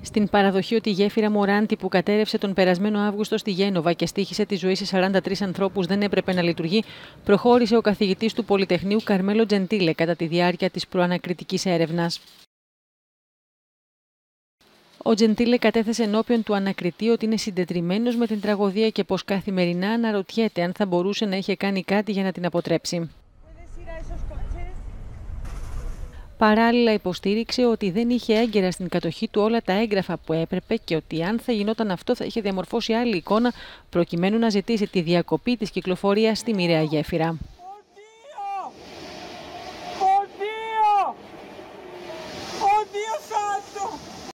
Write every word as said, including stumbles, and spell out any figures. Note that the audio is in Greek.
Στην παραδοχή ότι η γέφυρα Μοράντι που κατέρευσε τον περασμένο Αύγουστο στη Γένοβα και στοίχησε τη ζωή σε σαράντα τρεις ανθρώπους δεν έπρεπε να λειτουργεί, προχώρησε ο καθηγητής του Πολυτεχνείου Καρμέλο Τζεντίλε κατά τη διάρκεια της προανακριτικής έρευνας. Ο Τζεντίλε κατέθεσε ενώπιον του ανακριτή ότι είναι συντετριμμένος με την τραγωδία και πως καθημερινά αναρωτιέται αν θα μπορούσε να είχε κάνει κάτι για να την αποτρέψει. Παράλληλα υποστήριξε ότι δεν είχε έγκαιρα στην κατοχή του όλα τα έγγραφα που έπρεπε και ότι αν θα γινόταν αυτό θα είχε διαμορφώσει άλλη εικόνα προκειμένου να ζητήσει τη διακοπή της κυκλοφορίας στη μοιραία γέφυρα.